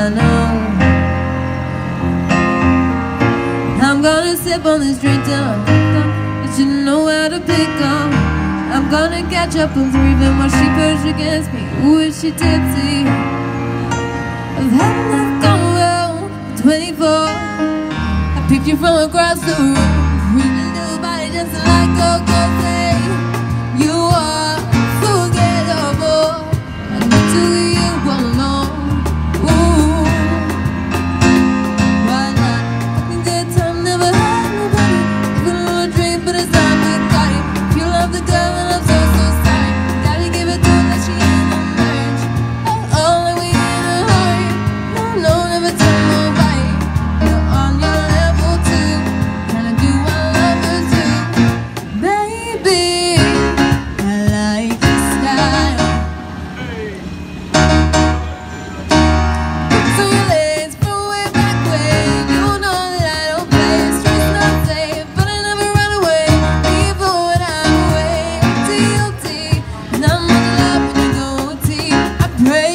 I know. I'm gonna sip on this drink down, but you know how to pick up. I'm gonna catch up on 3 even while she pushed against me. Ooh, is she tipsy? I've had enough convo, 24. I picked you from across the room. Pretty little body just like Coco say. You are unforgettable. I need to leave you alone. Ooh, why not? Fucking good time, never had nobody. Even a little drink, but it's not big body. If you love the girl, then I'm so sorry. Gotta give it to her like she ain't no marriage. Oh, like we in a hurry. No, never tell nobody. You're on your level too. Kinda do what lovers do. Baby, I like your style. So your legs from way back when. You know that I don't play. Streets not safe, but I never run away. Even when I'm away, OT, and I'm on the love when you go OT. I pray